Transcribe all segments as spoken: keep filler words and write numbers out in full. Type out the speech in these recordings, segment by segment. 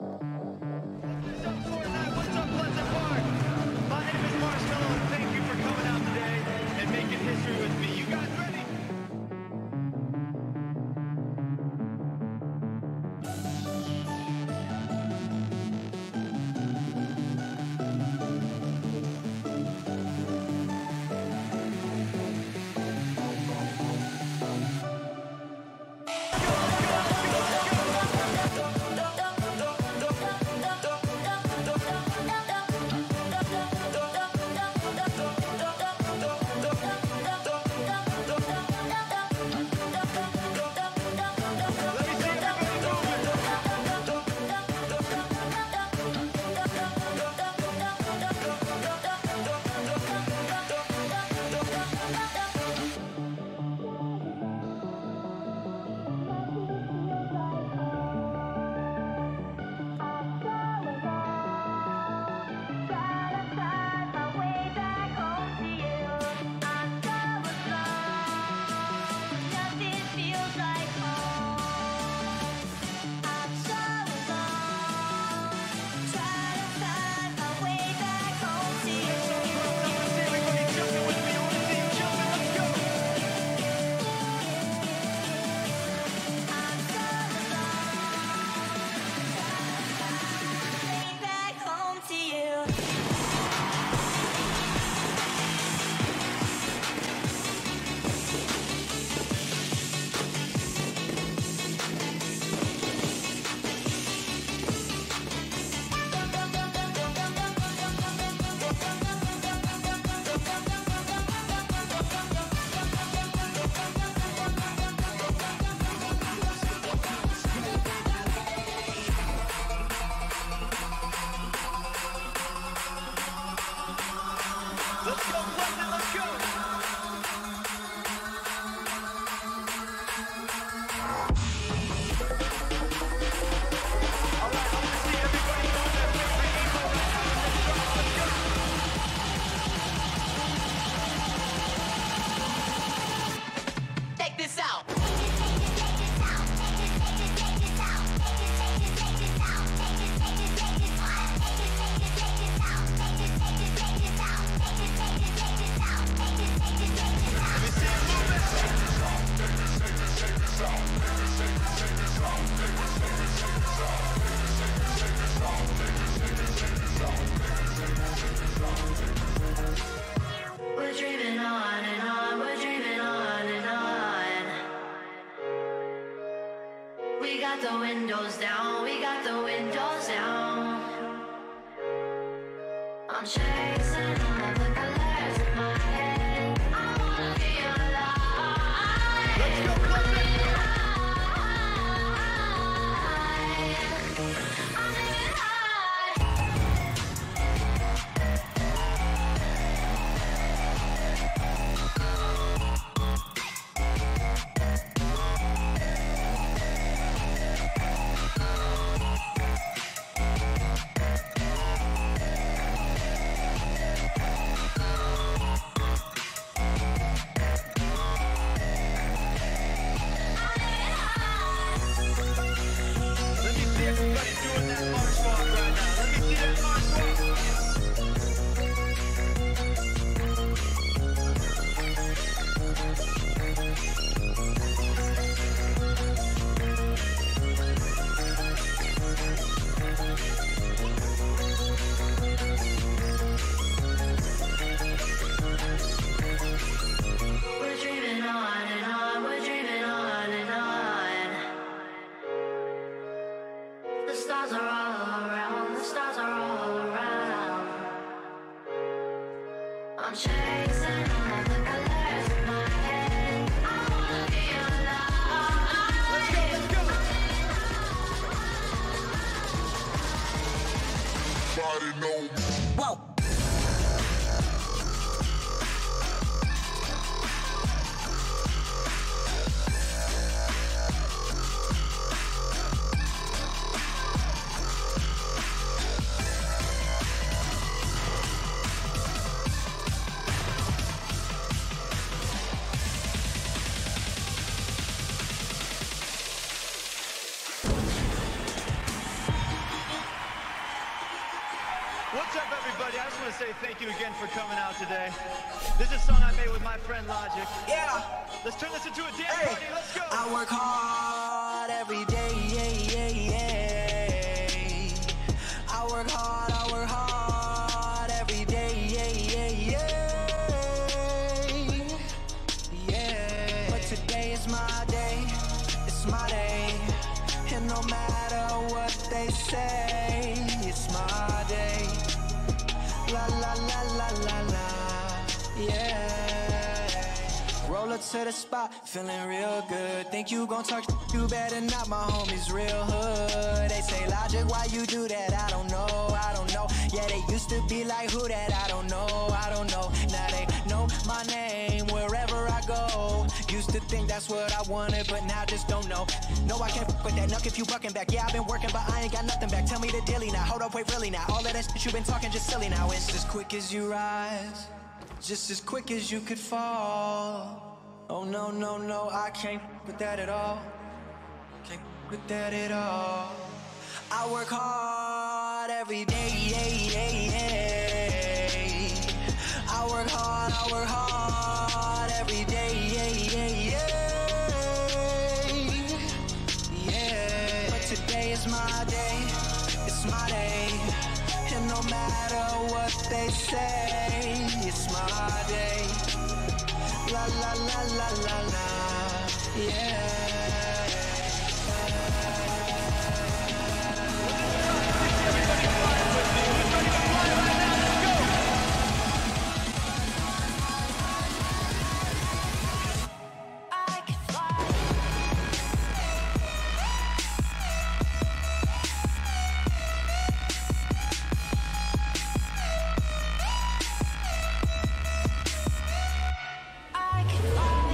What's up, Fortnite? What's up, Pleasant Park? My name is Marshmello, and thank you for coming out today and making history with me. You guys ready? Let's go, Pleasant, let's go! Alright, I wanna see everybody doing that victory eagle right now. Let's go, let's go! Take this out! We're dreaming on and on, we're dreaming on and on. We got the windows down, we got the windows down. I'm chasing all of the colors in my head. I wanna be alive. Let's go, Pleasant! I'm living high. Let me see everybody doing that march walk right now. Let me see that march walk. We're dreaming on and on, we're dreaming on and on. The stars are all around, the stars are all around. I'm chasing all of the colors in my head. I wanna be alive. Let's go, let's go! Body know. Whoa. What's up, everybody? I just want to say thank you again for coming out today. This is a song I made with my friend Logic. Yeah. Let's turn this into a dance Hey. party. Let's go. I work hard every day. Yeah, yeah, yeah. I work hard, I work hard every day. Yeah, yeah, yeah. Yeah. But today is my day. It's my day. And no matter what they say, it's my day. La la la la la la, yeah. Roll up to the spot, feeling real good. Think you gon' talk, you better not, my homies real hood. They say, Logic, why you do that? I don't know, I don't know. Yeah, they used to be like, who that? I don't know, I don't know. Now they know my name wherever I go. Used to think that's what I wanted, but now just don't know. No, I can't f with that nuck if you bucking back. Yeah, I've been working, but I ain't got nothing back. Tell me the dilly now, hold up, wait, really now. All of that shit you been talking just silly now. It's as quick as you rise, just as quick as you could fall. Oh no, no, no, I can't f with that at all. Can't f with that at all. I work hard every day, yeah, yeah, yeah. I work hard, I work hard every day, yeah, yeah, yeah. Yeah, but today is my day, it's my day. And no matter what they say, it's my day. La la la la la la, yeah. Everybody fly with me. Who's ready to fly right now? Let's go. I can fly. I can fly.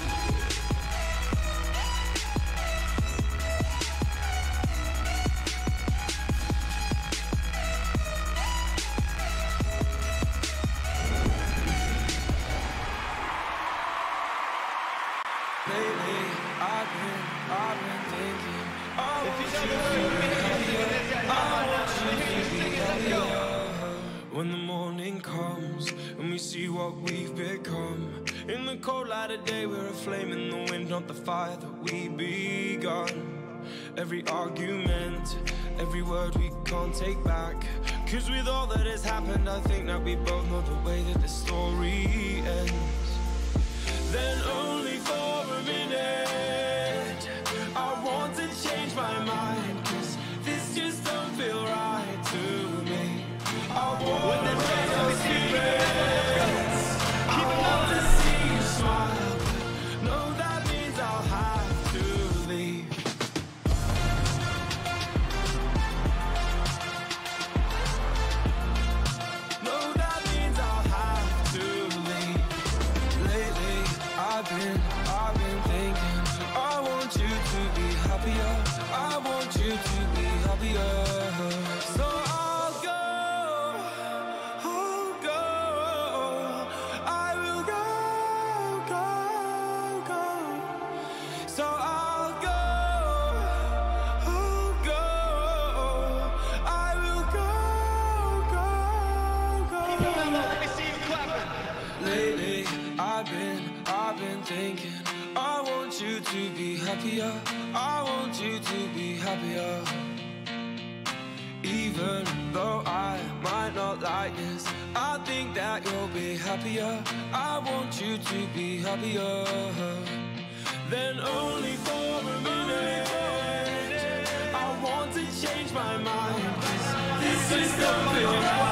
Lately, I've been, I've been thinking. I If you want never heard me singing this guy, come on now. Let me hear you sing it. Let's go. when the morning comes and we see what we've become. In the cold light of day, we're a flame in the wind, not the fire that we begun. Every argument, every word we can't take back. Cause with all that has happened, I think that we both know the way that the story ends. Then only for a minute, I want to change my mind. Cause this just don't feel right to me. I want to change my spirits. I want to see you smile. No, that means I'll have to leave. No, that means I'll have to leave. Lately, I've been, I've been thinking. I want you to be happier. I want you to be happier. So I'll go, I'll go. I will go, go, go. So I'll go, I'll go. I will go, go, go. Mello, let me see you clapping. Lately, I've been, I've been thinking. I want you to be happier. I want you to be happier. Even though I might not like this, I think that you'll be happier. I want you to be happier. Then only for a minute, I want to change my mind. This is the